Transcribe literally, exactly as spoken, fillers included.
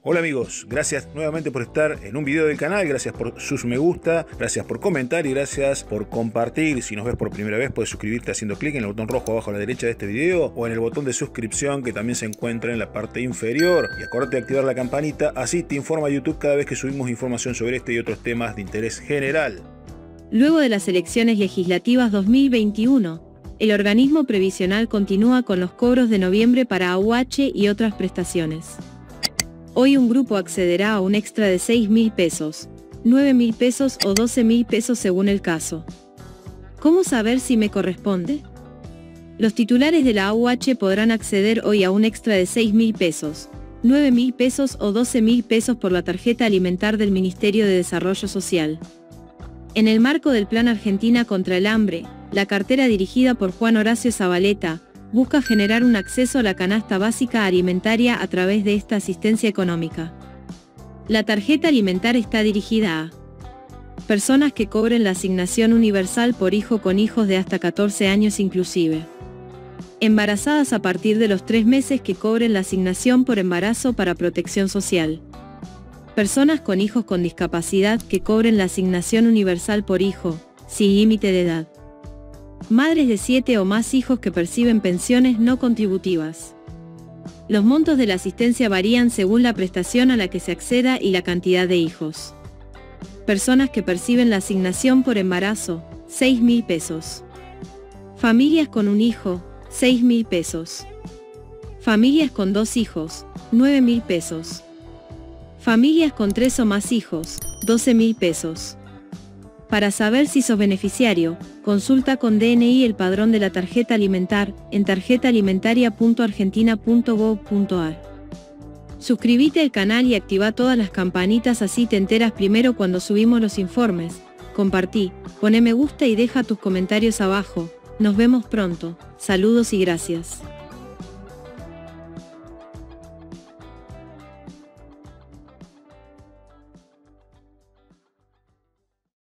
Hola amigos, gracias nuevamente por estar en un video del canal, gracias por sus me gusta, gracias por comentar y gracias por compartir. Si nos ves por primera vez puedes suscribirte haciendo clic en el botón rojo abajo a la derecha de este video o en el botón de suscripción que también se encuentra en la parte inferior. Y acuérdate de activar la campanita, así te informa YouTube cada vez que subimos información sobre este y otros temas de interés general. Luego de las elecciones legislativas dos mil veintiuno, el organismo previsional continúa con los cobros de noviembre para A U H y otras prestaciones. Hoy un grupo accederá a un extra de seis mil pesos, nueve mil pesos o doce mil pesos según el caso. ¿Cómo saber si me corresponde? Los titulares de la A U H podrán acceder hoy a un extra de seis mil pesos, nueve mil pesos o doce mil pesos por la tarjeta alimentar del Ministerio de Desarrollo Social. En el marco del Plan Argentina contra el Hambre, la cartera dirigida por Juan Horacio Zabaleta, busca generar un acceso a la canasta básica alimentaria a través de esta asistencia económica. La tarjeta alimentar está dirigida a personas que cobren la asignación universal por hijo con hijos de hasta catorce años inclusive. Embarazadas a partir de los tres meses que cobren la asignación por embarazo para protección social. Personas con hijos con discapacidad que cobren la asignación universal por hijo, sin límite de edad. Madres de siete o más hijos que perciben pensiones no contributivas. Los montos de la asistencia varían según la prestación a la que se acceda y la cantidad de hijos. Personas que perciben la asignación por embarazo, seis mil pesos. Familias con un hijo, seis mil pesos. Familias con dos hijos, nueve mil pesos. Familias con tres o más hijos, doce mil pesos. Para saber si sos beneficiario, consulta con D N I el padrón de la tarjeta alimentar en tarjeta alimentaria punto argentina punto gov punto ar. Suscríbete al canal y activa todas las campanitas, así te enteras primero cuando subimos los informes. Compartí, pone me gusta y deja tus comentarios abajo. Nos vemos pronto. Saludos y gracias.